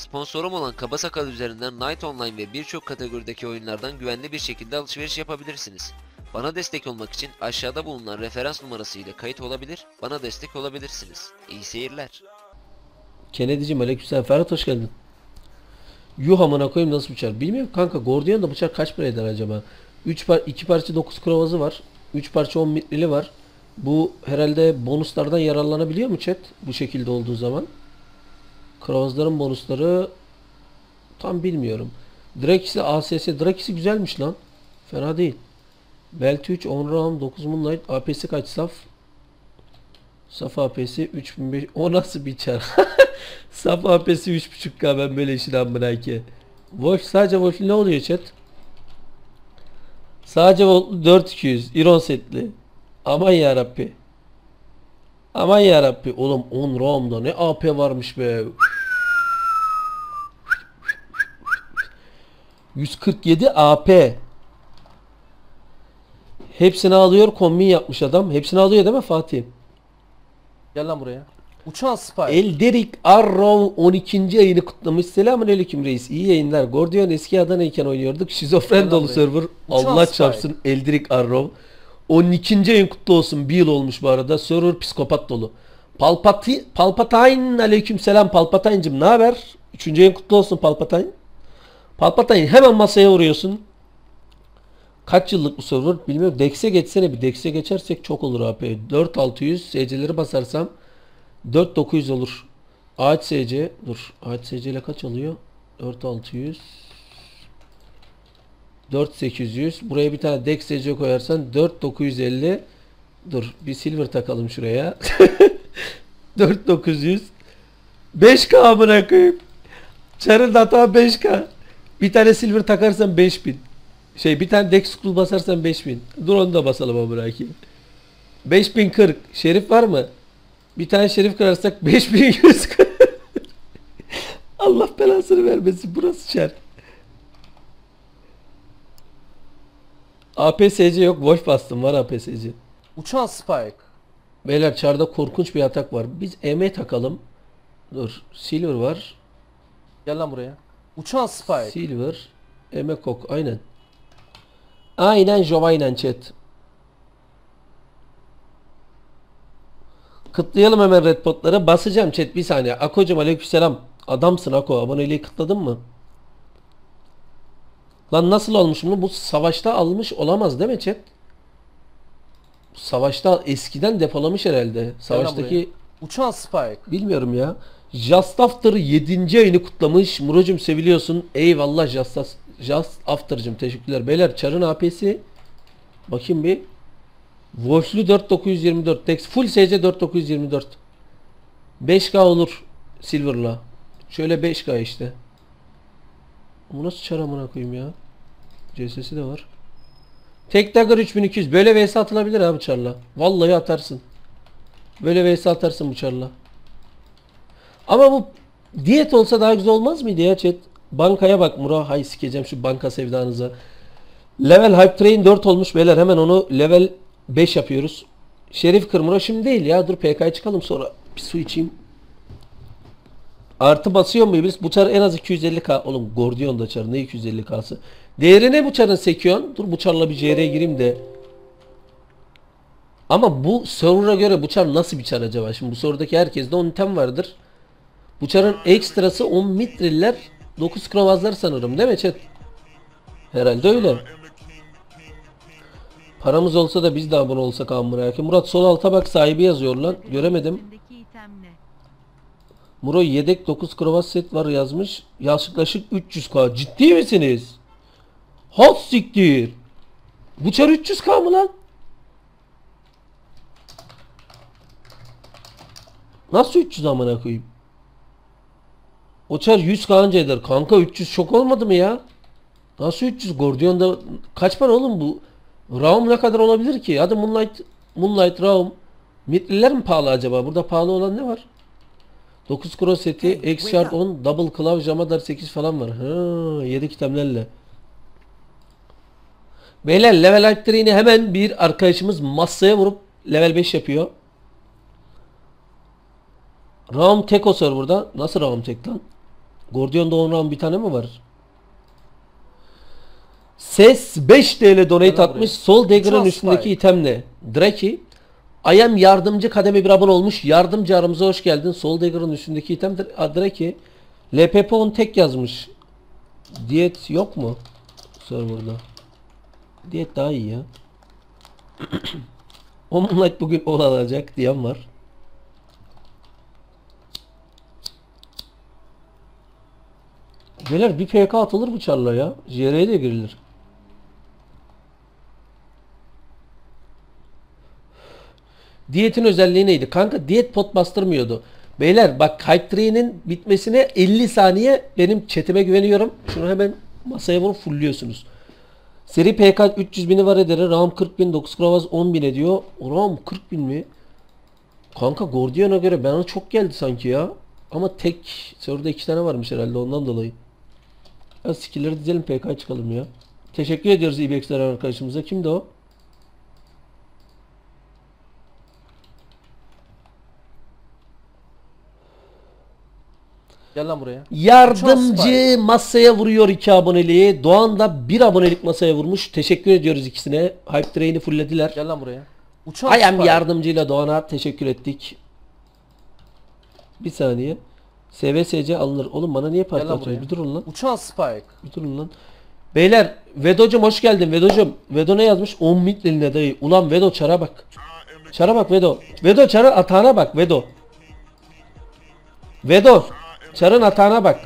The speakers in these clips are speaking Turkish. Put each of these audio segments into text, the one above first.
Sponsorum olan Kaba Sakal üzerinden Night Online ve birçok kategorideki oyunlardan güvenli bir şekilde alışveriş yapabilirsiniz. Bana destek olmak için aşağıda bulunan referans numarası ile kayıt olabilir, bana destek olabilirsiniz. İyi seyirler. Kennedy'cim aleykümselam. Ferhat hoş geldin. Yuh amına koyayım nasıl bıçak? Bilmiyorum kanka. Gordiyon da bıçak kaç para eder acaba? 2 parça 9 krovazı var. 3 parça 10 mitrili var. Bu herhalde bonuslardan yararlanabiliyor mu chat? Bu şekilde olduğu zaman. Krovazların bonusları tam bilmiyorum. Drakis'i ASS. Drakis'i güzelmiş lan. Fena değil. Belt 3, 10 round, 9 moonlight. AP'si kaç saf? Saf AP'si 3500. O nasıl bir çar? Saf AP'si 3.5K, ben böyle işin amına ki. Wolf, sadece Wolf ne oluyor chat? Sadece Wolf 4200 Iron setli. Aman ya Rabbi. Aman ya Rabbi. Oğlum 10 round'da ne AP varmış be. 147 AP. Hepsini alıyor, kombin yapmış adam. Hepsini alıyor değil mi Fatih? Gel lan buraya. Uçan Spy. Elderic Arrow 12. ayını kutlamış. Selamünaleyküm reis. İyi yayınlar. Gordion eski Adana'yken oynuyorduk. Şizofren Gel dolu buraya. server. Uçan Allah Spy. çarpsın Elderic Arrow. 12. ayın kutlu olsun. Bir yıl olmuş bu arada. Server psikopat dolu. Palpatine aleyküm selam Palpatine'cim ne haber? 3. ayın kutlu olsun Palpatine. Palpatine hemen masaya vuruyorsun. Kaç yıllık bu server bilmiyorum. Dex'e geçsene bir. Dex'e geçersek çok olur AP. 4600 SC'leri basarsam 4900 olur. Ağaç SC. Dur. Ağaç SC ile kaç alıyor? 4600 4800. Buraya bir tane Dex SC koyarsan 4950. Dur. Bir silver takalım şuraya. 4900 5K amına koyayım. Çarın data 5K. Bir tane silver takarsan 5000. Bir tane Dex School basarsan 5000. Dur onu da basalım amına koyayım. 5040. Şerif var mı? Bir tane şerif kırarsak 5140. Allah belasını vermesin, burası şer. APSC yok, Wolf bastım, var APSC. Uçan Spike. Beyler çarda korkunç bir atak var. Biz EM takalım. Dur, Silver var. Gel lan buraya. Uçan Spike. Silver, EM Kok, aynen. Aynen Jovaynen chat. Kıtlayalım hemen red potları. Basacağım chat bir saniye. Ako'cum aleykümselam. Adamsın Ako. Aboneliği kıtladın mı? Lan nasıl olmuş bunu? Bu savaşta almış olamaz değil mi chat? Savaşta eskiden depolamış herhalde. Savaştaki Uçan Spike. bilmiyorum ya. Just After 7. ayını kutlamış. Muro'cum seviliyorsun. Eyvallah Just After'cım teşekkürler. Beyler çarın AP'si bakayım bir. Wolf'lü 4924. Dex full SC 4924. 5K olur Silver'la. Şöyle 5K işte. Bu nasıl çar amına koyayım ya? CS'si de var. Tek dagger 3200. Böyle vs atılabilir abi çarla. Vallahi atarsın. Böyle vs atarsın bu çarla. Ama bu diyet olsa daha güzel olmaz mıydı ya chat? Bankaya bak Muro. Hay sikeceğim şu banka sevdanıza. Level Hype Train 4 olmuş beyler. Hemen onu level 5 yapıyoruz. Şerif kırmıra şimdi değil ya. Dur PK'ya çıkalım sonra. Bir su içeyim. Artı basıyor mu biz? Bu çar en az 250k. Oğlum Gordion da çar. Ne 250k'sı? Değeri ne bu çarın sekiyon? Dur bu çarla bir CR'ye gireyim de. Ama bu server'a göre bu çar nasıl bir çar acaba? Şimdi bu sorudaki herkeste 10 item vardır. Bu çarın ekstrası 10 mitriller 9 krovazlar sanırım değil mi chat? Herhalde öyle. Paramız olsa da biz de abone olsak amına. Murat sol alta bak, sahibi yazıyor lan. Göremedim. Muro yedek 9 krovaz set var yazmış. Yaklaşık 300k. Ciddi misiniz? Hot siktir. Bu çar 300k mı lan? Nasıl 300 amına koyayım? O çar 100k anca eder. Kanka 300 şok olmadı mı ya? Nasıl 300? Gordion'da kaç para oğlum bu? Raum ne kadar olabilir ki? Hadi Moonlight Raum. Mitliler mi pahalı acaba? Burada pahalı olan ne var? 9 cross seti, X Shard 10, Double Claw, Jamadar 8 falan var. Ha, 7 itemlerle. Beyler level arttırını hemen bir arkadaşımız masaya vurup level 5 yapıyor. Raum tek o serverda. Nasıl Raum tek lan? Gordion'da ondan bir tane mi var? Ses 5 TL donate Gel lan atmış. buraya. Sol dagger'ın Uçan üstündeki Spike. itemle. Draki. I am yardımcı kademe bir abone olmuş. Yardımcı aramıza hoş geldin. Sol dagger'ın üstündeki item Draki. LPP 10 tek yazmış. Diyet yok mu? Serverda. Diyet daha iyi ya. Omelette bugün ol alacak diyen var. Beyler bir PK atılır bu çarla ya. JR'ye de girilir. Diyetin özelliği neydi? Kanka diyet pot bastırmıyordu. Beyler bak Hype Train'in bitmesine 50 saniye, benim chatime güveniyorum. Şunu hemen masaya vurup fullliyorsunuz. Seri PK 300.000'i var ederi. RAM 40.000, 9 kravaz 10.000 ediyor. RAM 40.000 mi? Kanka Gordion'a göre bana çok geldi sanki ya. Ama tek serverda 2 tane varmış herhalde, ondan dolayı. Ya skill'leri dizelim, PK çıkalım ya. Teşekkür ediyoruz IBX'ler arkadaşımıza. Kimdi o? Gel lan buraya. Uçan Yardımcı Spike. masaya vuruyor 2 aboneliği. Doğan da 1 abonelik masaya vurmuş. Teşekkür ediyoruz ikisine. Hype Train'i fulllediler. Gel lan buraya. Uçan I am Spike. yardımcıyla Doğan'a teşekkür ettik. Bir saniye. SVSC alınır. Oğlum bana niye parti Gel lan atıyorsun? buraya. Bir durun lan. Uçan Spike. Bir durun lan. Beyler Vedo'cum hoş geldin Vedo'cum. Vedo ne yazmış? 10 mitliline dayı. Ulan Vedo çara bak. Çara bak Vedo. Vedo çara atağına bak Vedo. Vedo. Çarın atağına bak.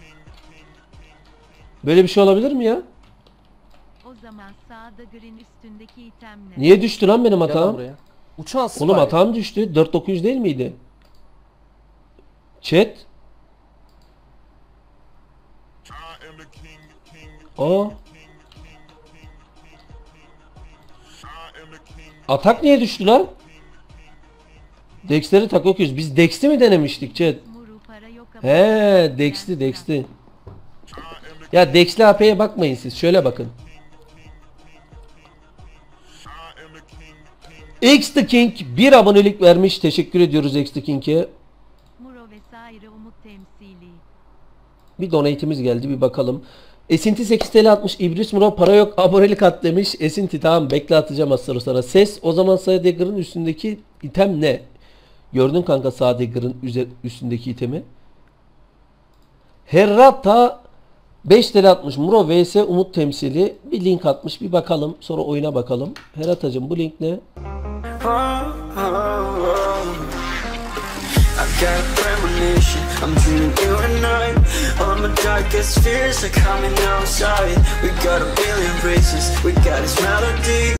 Böyle bir şey olabilir mi ya? O zaman sağda green üstündeki itemle. Niye düştü lan benim Gel lan atağım? buraya. Uçan Spike. Oğlum atağım düştü. 4900 değil miydi? Chat. Aa. Atak niye düştü lan? Dex'leri tak okuyoruz. Biz Dex'i mi denemiştik chat? Muru para yok ama. He, Dex'li. Ya Dex'li AP'ye bakmayın siz. Şöyle bakın. X the King 1 abonelik vermiş. Teşekkür ediyoruz X the King'e. Muro vesaire umut temsili. Bir donate'imiz geldi, bir bakalım. Esinti 8 TL atmış. İbris Muro para yok abonelik at demiş. Esinti tamam bekle, atacağım az sonra sana. Ses o zaman Sadegger'ın üstündeki item ne? Gördün kanka Sadegger'ın üstündeki itemi. Herrata 5 TL atmış. Muro vs Umut temsili. Bir link atmış, bir bakalım. Sonra oyuna bakalım. Herratacığım bu link ne? I've got a premonition, I'm dreaming you and I. All my darkest fears are coming outside. We got a billion races, we got this melody.